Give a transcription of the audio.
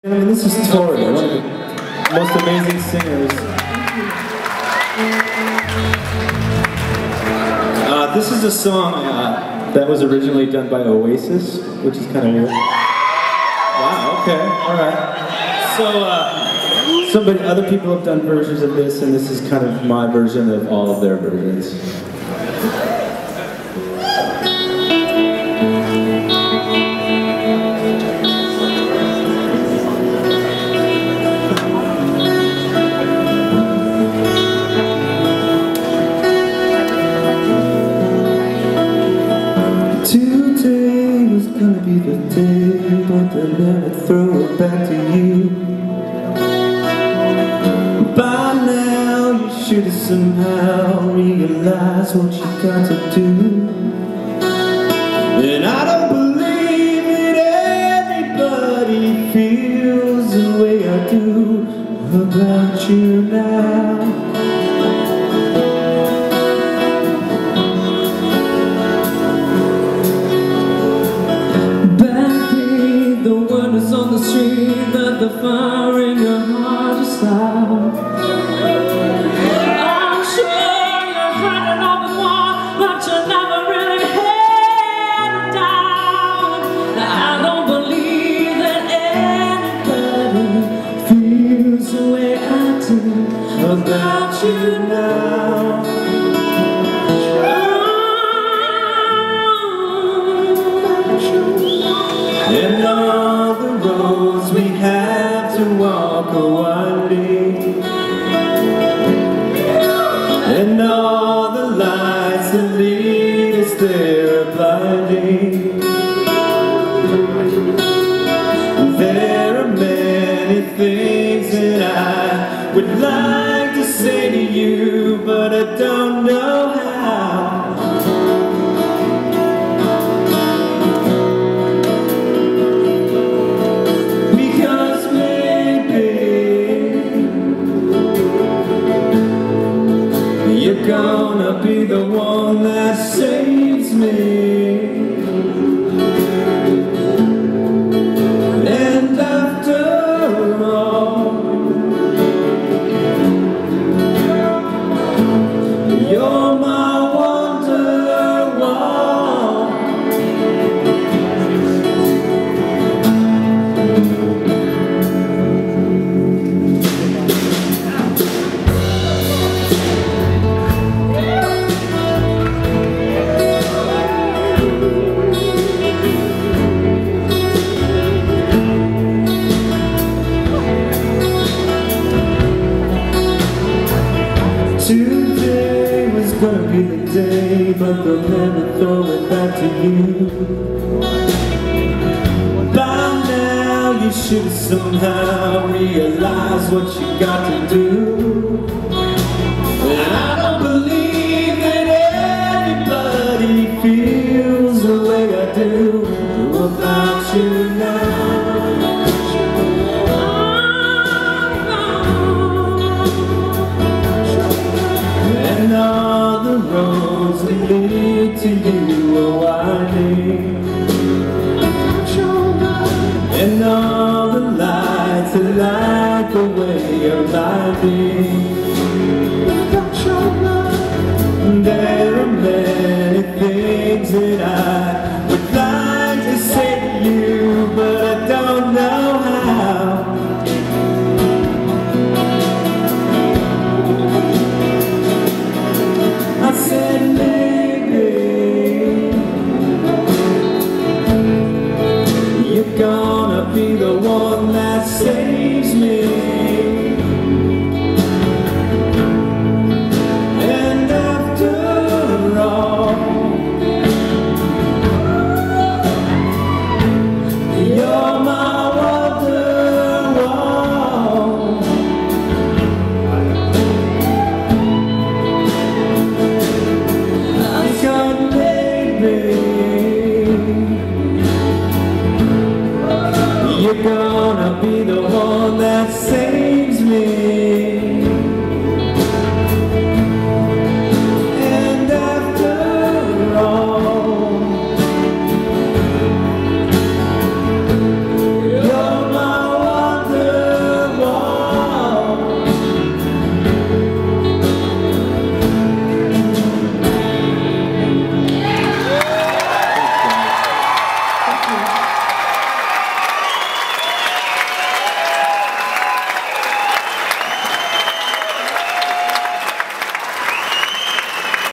And this is Tori, one of the most amazing singers. This is a song that was originally done by Oasis, which is kind of weird. Wow, okay, alright. So, other people have done versions of this, and this is kind of my version of all of their versions. Today was gonna be the day, but they'll never throw it back to you. By now you should have somehow realized what you got to do. And I don't believe that anybody feels the way I do about you now. On the street that the fire in your heart is loud. I'm sure you've heard it all before, but you never really had it down. Now I don't believe that anybody feels the way I do about you now. And all the roads we have to walk are winding, and all the lights that lead us there are blinding. There are many things that I would like to say to you, but I don't know how. Gonna be the one that saves me. And after all, you're my Wonderwall. Today was gonna be the day, but they'll never throw it back to you. By now you should have somehow realized what you got to do. And I don't believe that anybody feels the way I do about you now. And all the roads that lead to you are winding, and all the lights that light the way are blinding. There are many things that I would like to say to you, but I don't know how. I said maybe you're gonna be the one that saves me. And after all, you're my Wonderwall. You're gonna be the one that saves